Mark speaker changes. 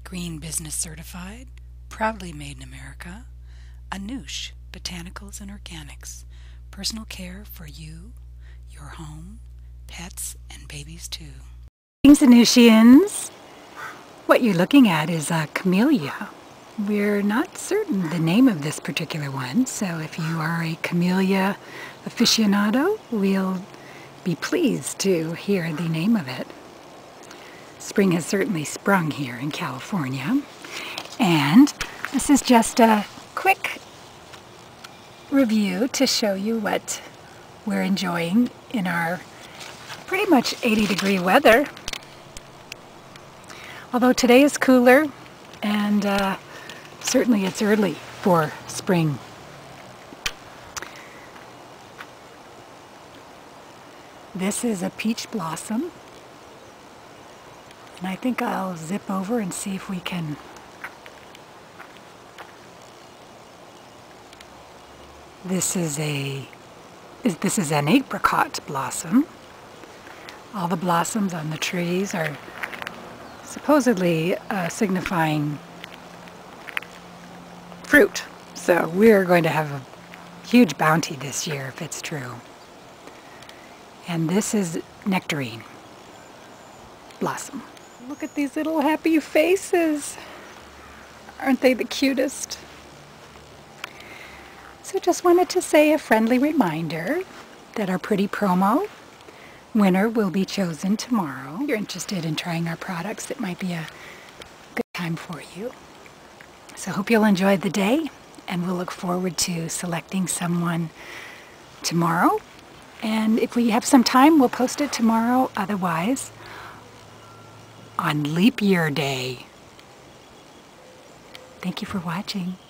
Speaker 1: Green Business Certified, proudly made in America. Anoush Botanicals and Organics, personal care for you, your home, pets, and babies too.
Speaker 2: Greetings, Anoushians. What you're looking at is a camellia. We're not certain the name of this particular one, so if you are a camellia aficionado, we'll be pleased to hear the name of it. Spring has certainly sprung here in California, and this is just a quick review to show you what we're enjoying in our pretty much 80-degree weather. Although today is cooler, and certainly it's early for spring. This is a peach blossom, and I think I'll zip over and see if we can This is an apricot blossom. All the blossoms on the trees are supposedly signifying fruit. So we're going to have a huge bounty this year if it's true. And this is nectarine blossom. Look at these little happy faces. Aren't they the cutest? So just wanted to say a friendly reminder that our pretty promo winner will be chosen tomorrow. If you're interested in trying our products, it might be a good time for you. So hope you'll enjoy the day, and we'll look forward to selecting someone tomorrow. And if we have some time, we'll post it tomorrow. Otherwise, on Leap Year Day. Thank you for watching.